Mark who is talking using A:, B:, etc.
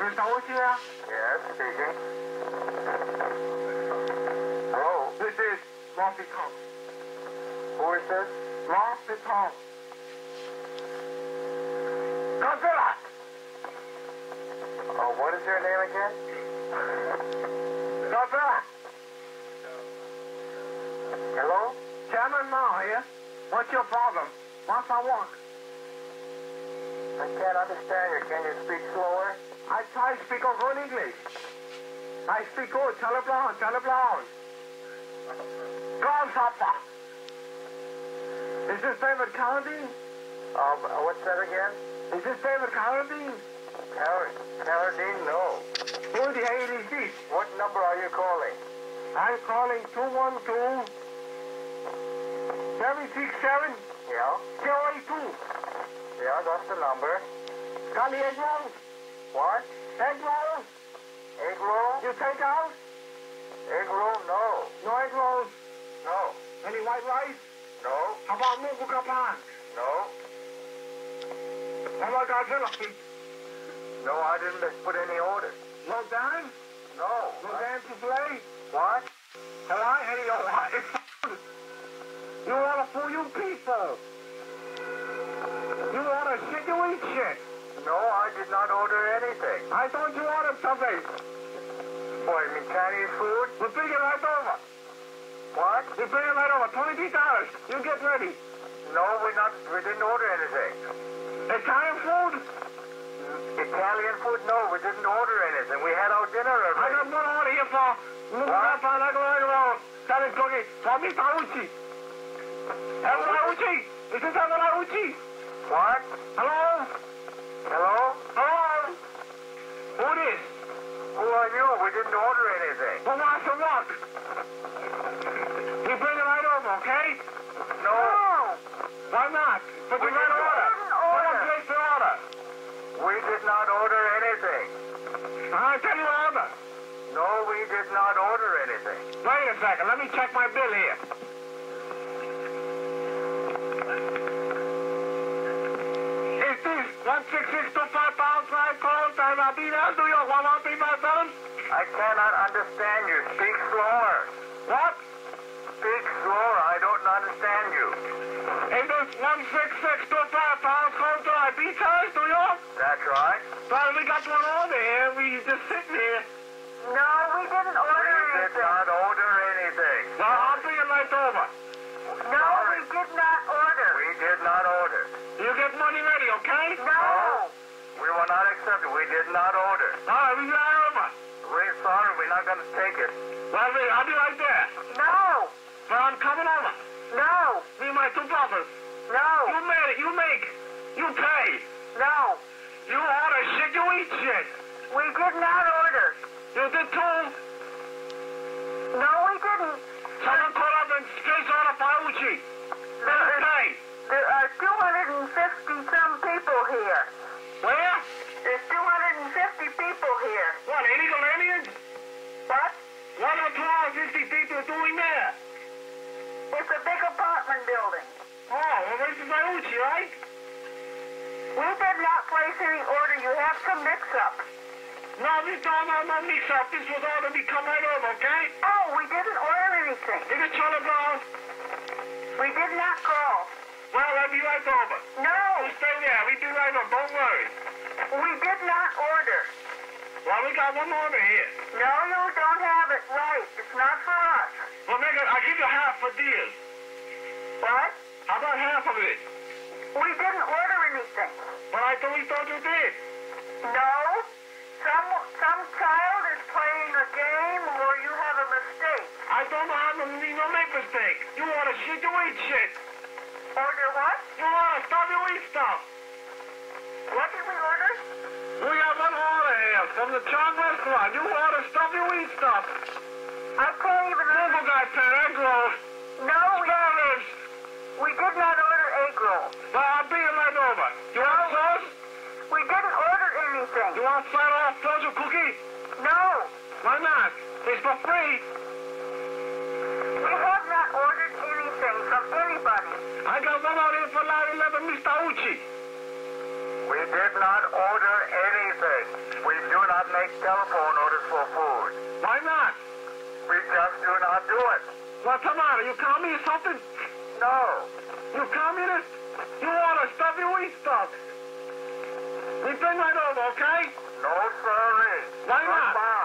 A: Mr. Uchi here?
B: Yes, speaking. Hello?
A: This is Lofty Tom.
B: Who is this?
A: Lofty Tom. Godzilla!
B: Oh, what is your name again?
A: Godzilla!
B: Hello?
A: Chairman Mao here. What's your problem? What's I want?
B: I can't understand you. Can you speak slower?
A: I try to speak good English. I speak good. Teleblown, teleblown. Grasshopper. Is this David Carradine?
B: What's that again?
A: Is this David Carradine?
B: Carradine? No.
A: Who the hell is this?
B: What number are you calling?
A: I'm calling 212 767
B: Yeah?
A: 082.
B: Yeah, that's the number.
A: Got the egg roll?
B: What?
A: Egg roll?
B: Egg roll?
A: You take out?
B: Egg roll? No.
A: No egg rolls.
B: No.
A: Any white rice?
B: No.
A: How about Mungu Kapan?
B: No.
A: How about Godzilla feet?
B: No, I didn't put any order.
A: No dime?
B: No.
A: No dime to play?
B: What?
A: Have I had your wife? You want to fool you people. You want to shit, you eat shit.
B: No, I did not order anything.
A: I thought you ordered something.
B: What, you mean Chinese food?
A: We'll bring it right over.
B: What?
A: We'll bring it right over. $22. You get ready.
B: No, we didn't order anything.
A: Italian food?
B: Italian food? No, we didn't order anything. We had our dinner
A: I
B: already.
A: got one order here for Mungu Kapan. I go right around. That is cookie for Mr. Uchi. Hello, Uchi. Is this Hello, Uchi?
B: What?
A: Hello?
B: Hello?
A: Hello? Who is?
B: Who are you? We didn't order anything.
A: Who wants to walk? You bring it right over, okay?
B: No.
A: Why not? But you
B: We
A: got to
B: didn't
A: order.
B: order.
A: What place to order?
B: We did not order anything.
A: I tell you order.
B: No, we did not order anything.
A: Wait a second. Let me check my bill here. Is this 16625 pounds right cold and I'll be there? Do you 11357?
B: I cannot understand you. Speak slower.
A: What?
B: Speak slower. I don't understand you.
A: Is this 16625 pounds cold to I beat us? Do you?
B: That's right.
A: Well, we got one order here. We just sitting here.
C: No, we didn't order
B: We did
C: anything.
B: not order anything.
A: Well, I'll bring it right over.
C: No, we did not order.
B: We did not order.
A: You get money ready, okay?
C: No.
B: We will not accept it. We did not order.
A: All right, we got it over.
B: We're sorry. We're not going to take it.
A: Well, I'll be right there.
C: No.
A: But I'm coming over.
C: No.
A: Me and my two brothers.
C: No.
A: You made it. You make. You pay.
C: No.
A: You order shit. You eat shit.
C: We did not order.
A: You did too.
C: No, we didn't.
A: Someone call up and place order for Uchi. Let us pay.
C: There are 250-some people here.
A: Where?
C: There's 250 people here.
A: What, illegal aliens?
C: What?
A: What are 250 people doing there?
C: It's a big apartment building.
A: Oh, well, this is my Uchi, right?
C: We did not place any order. You have some mix-up.
A: No, no mix-up. This was all to be come right over, okay?
C: Oh, we didn't order anything.
A: Is it Charlie Brown?
C: We did not call.
A: Well, I'll be right over.
C: No.
A: You stay there. We'll be right over. Don't worry.
C: We did not order.
A: Well, we got one order here.
C: No, you don't have it right. It's not for us.
A: Well, I'll give you half for deal.
C: What?
A: How about half of it?
C: We didn't order anything.
A: Well, I thought we thought you did.
C: No. Some child is playing a game or you have a mistake.
A: I don't know how to make mistake. You order shit, you eat shit.
C: Order what?
A: You order stuff, you eat stuff.
C: What did we order?
A: We got one order here from the Chong restaurant. You order stuff, you eat stuff.
C: I can't even
A: Local guy, pan egg rolls.
C: No,
A: Spare ribs.
C: we did not order egg roll.
A: Well, I'll be right over. You want sauce?
C: We didn't order anything.
A: You want flat off frozen cookie?
C: No.
A: Why not? It's for free.
C: We have not ordered anything from anybody.
A: I got one out here for Lot 11, Mr. Uchi.
B: We did not order anything. We do not make telephone orders for food.
A: Why not?
B: We just do not do it.
A: What's the matter? You communist or something?
B: No.
A: You communist? You order stuff, you eat stuff. We bring right over, okay?
B: No, sirree.
A: Why not?
B: Goodbye.